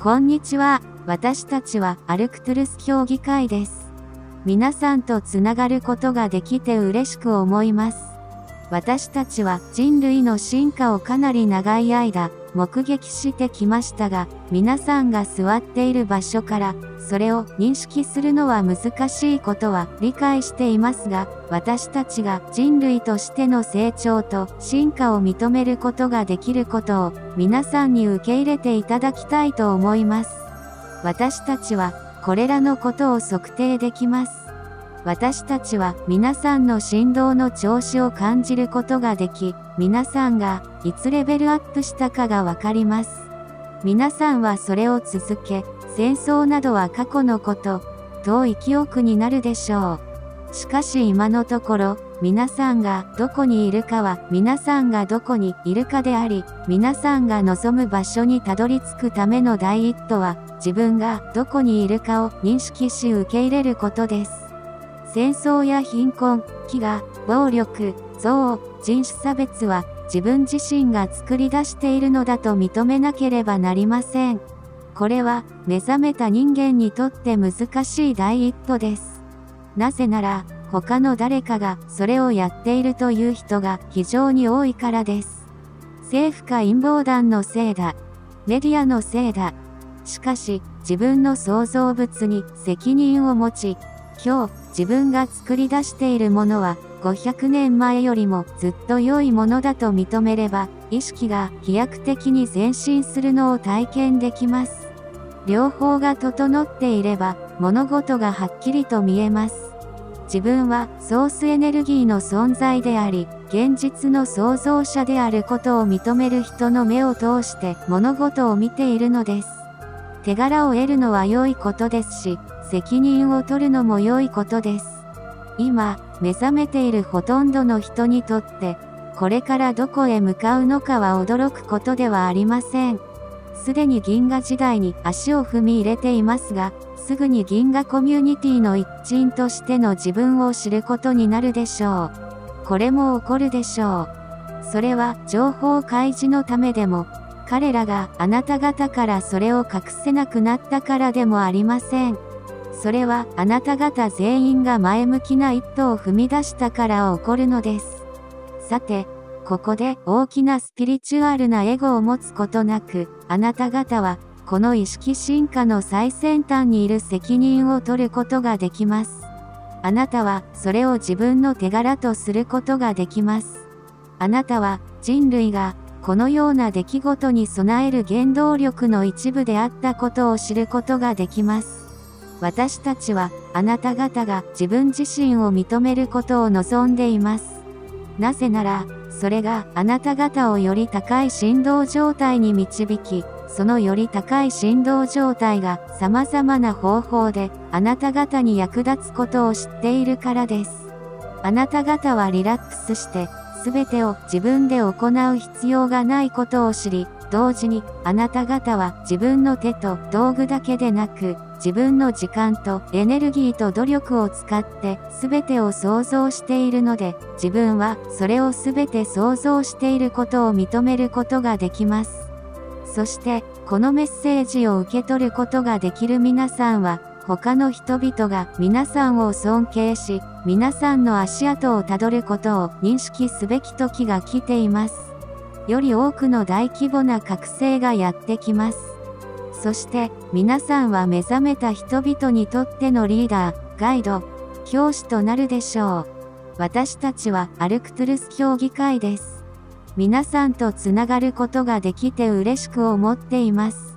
こんにちは。私たちはアルクトゥルス協議会です。皆さんとつながることができて嬉しく思います。私たちは人類の進化をかなり長い間目撃してきましたが、皆さんが座っている場所からそれを認識するのは難しいことは理解していますが、私たちが人類としての成長と進化を認めることができることを皆さんに受け入れていただきたいと思います。私たちはこれらのことを測定できます。私たちは皆さんの振動の調子を感じることができ、皆さんがいつレベルアップしたかがわかります。皆さんはそれを続け、戦争などは過去のこと、遠い記憶になるでしょう。しかし今のところ、皆さんがどこにいるかは皆さんがどこにいるかであり、皆さんが望む場所にたどり着くための第一歩は、自分がどこにいるかを認識し受け入れることです。戦争や貧困、飢餓、暴力、憎悪、人種差別は自分自身が作り出しているのだと認めなければなりません。これは目覚めた人間にとって難しい第一歩です。なぜなら、他の誰かがそれをやっているという人が非常に多いからです。政府か陰謀団のせいだ。メディアのせいだ。しかし、自分の創造物に責任を持ち、今日、自分が作り出しているものは500年前よりもずっと良いものだと認めれば、意識が飛躍的に前進するのを体験できます。両方が整っていれば、物事がはっきりと見えます。自分はソースエネルギーの存在であり、現実の創造者であることを認める人の目を通して物事を見ているのです。手柄を得るのは良いことですし、責任を取るのも良いことです。今、目覚めているほとんどの人にとって、これからどこへ向かうのかは驚くことではありません。すでに銀河時代に足を踏み入れていますが、すぐに銀河コミュニティの一員としての自分を知ることになるでしょう。これも起こるでしょう。それは情報開示のためでも、彼らがあなた方からそれを隠せなくなったからでもありません。それはあなた方全員が前向きな一歩を踏み出したから起こるのです。さて、ここで大きなスピリチュアルなエゴを持つことなく、あなた方はこの意識進化の最先端にいる責任を取ることができます。あなたはそれを自分の手柄とすることができます。あなたは人類がこのような出来事に備える原動力の一部であったことを知ることができます。私たちはあなた方が自分自身を認めることを望んでいます。なぜなら、それがあなた方をより高い振動状態に導き、そのより高い振動状態が様々な方法であなた方に役立つことを知っているからです。あなた方はリラックスして、すべてを自分で行う必要がないことを知り、同時にあなた方は自分の手と道具だけでなく、自分の時間とエネルギーと努力を使って全てを創造しているので、自分はそれを全て創造していることを認めることができます。そして、このメッセージを受け取ることができる皆さんは、他の人々が皆さんを尊敬し、皆さんの足跡をたどることを認識すべき時が来ています。より多くの大規模な覚醒がやってきます。そして、皆さんは目覚めた人々にとってのリーダー、ガイド、教師となるでしょう。私たちはアルクトゥルス協議会です。皆さんとつながることができて嬉しく思っています。